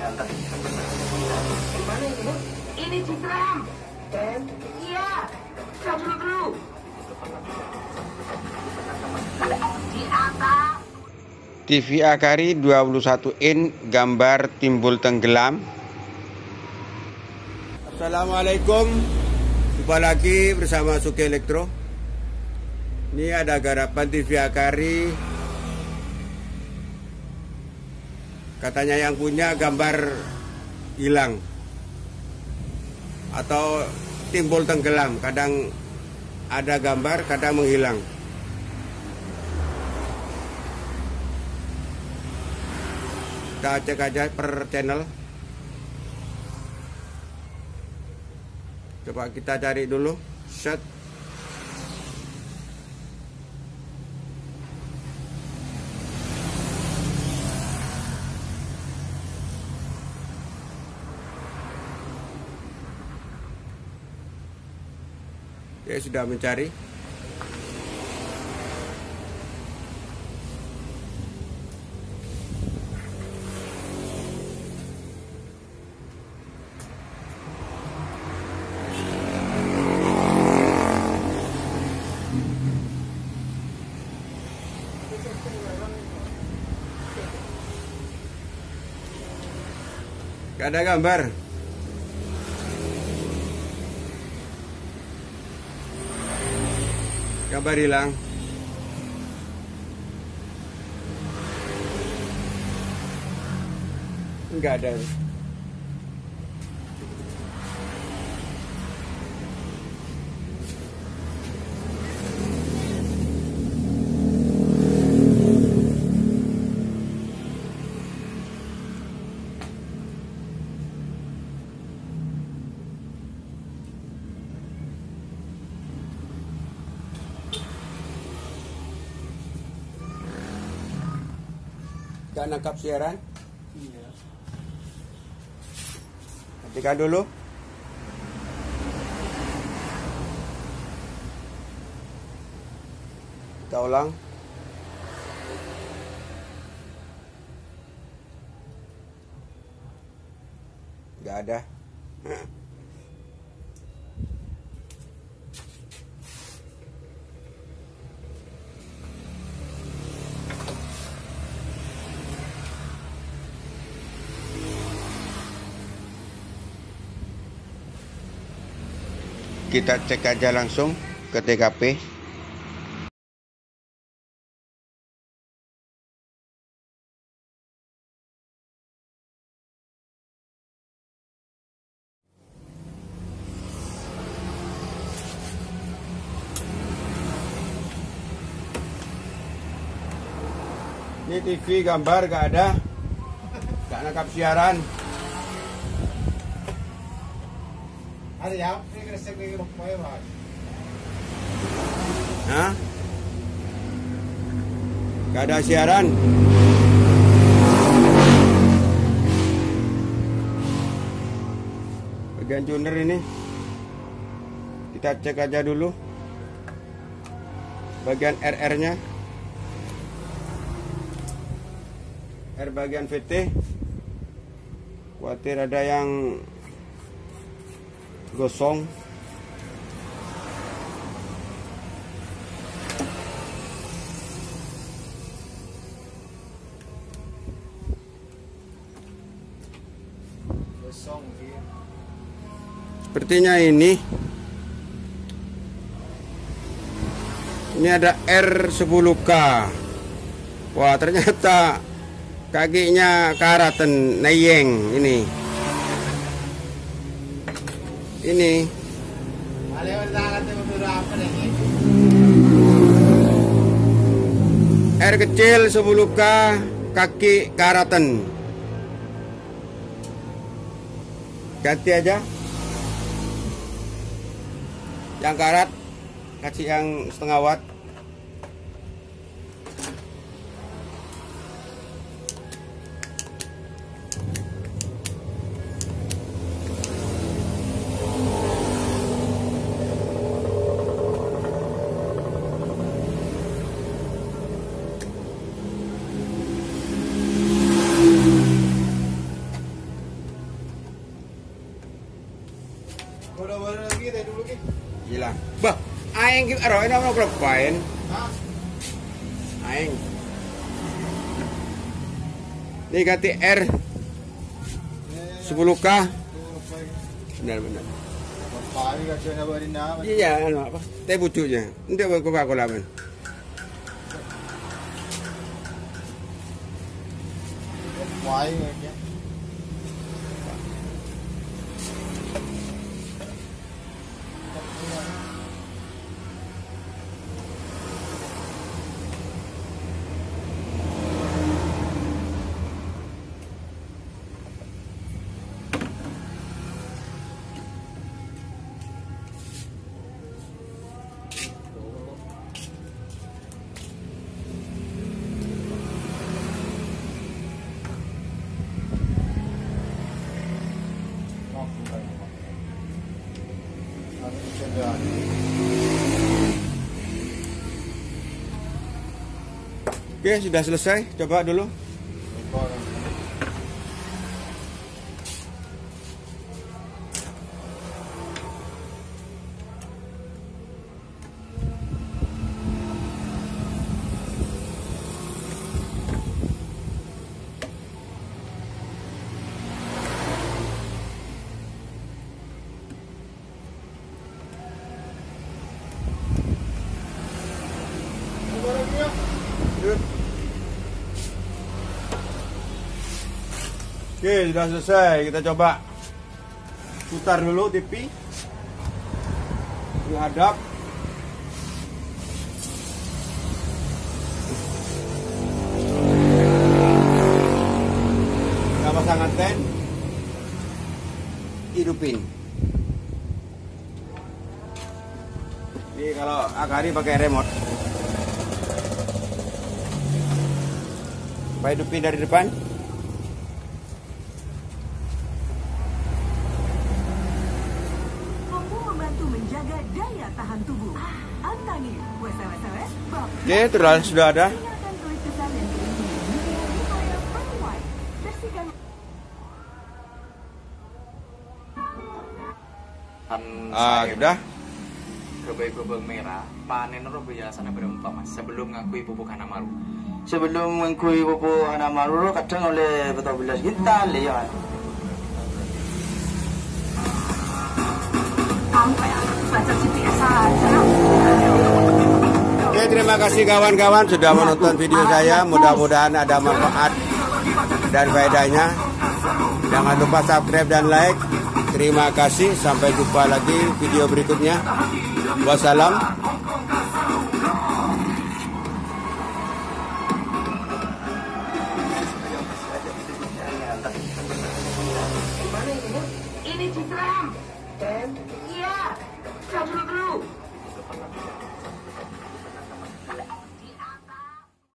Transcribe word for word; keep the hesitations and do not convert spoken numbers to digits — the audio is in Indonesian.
Gimana ini, Bu? Ini Citram. Dan? Iya. Coba dulu. Di atas. T V Akari dua puluh satu in, gambar timbul tenggelam. Assalamualaikum, jumpa lagi bersama Suki Elektro. Ini ada garapan T V Akari. Katanya yang punya gambar hilang atau timbul tenggelam. Kadang ada gambar, kadang menghilang. Kita cek aja per channel. Coba kita cari dulu set. Ya, sudah mencari. Gak ada gambar. Gambar hilang. Enggak ada. Gak nangkap siaran? Iya. Ketika dulu. Kita ulang. Gak ada. Kita cek aja langsung ke T K P. Ini T V gambar gak ada, gak nangkap siaran. Ada ya, ini kena segera rumpuai mas. Hah? Gak ada siaran. Bagian tuner ini kita cek aja dulu. Bagian R R-nya, R bagian V T. Khawatir ada yang gosong. Gosong dia. Sepertinya ini. Ini ada R sepuluh K. Wah, ternyata kakinya karatan nayeng ini. Ini R kecil sepuluh K, kaki karatan. Ganti aja. Yang karat kasih yang setengah watt. Aing aro ini mau klepain. Hah? Aing. Ini ganti R sepuluh K. Benar-benar. Pakai gajahnya barin nama. Iya, anu apa? Teh pucuknya. Nanti aku Coca-Cola men. Pakai gajah. Oke, sudah selesai. Coba dulu. Oke, sudah selesai. Kita coba putar dulu T V. Dihadap. Kita pasang anten. Hidupin. Ini kalau Akari pakai remote. Coba hidupin dari depan. menjaga daya tahan tubuh. Antani, W S W S, Oke, terus sudah ada. tinggalkan tulis kesan dan keinginan di layar penuai. Bersihkan. Ah, sudah. Kebay-kebay merah, panen ro biasanya berempat mas. Sebelum ngakui pupuk Hanamaru. Sebelum ngakui pupuk Hanamaru, kadang oleh betul belas kita lihat. Sampai baca G P S saja. Oke, terima kasih kawan-kawan sudah menonton video saya. Mudah-mudahan ada manfaat dan faedahnya. Jangan lupa subscribe dan like. Terima kasih. Sampai jumpa lagi video berikutnya. Wassalam. Gimana ini, Bu? Ini Citram. Dan iya, saya dulu dulu.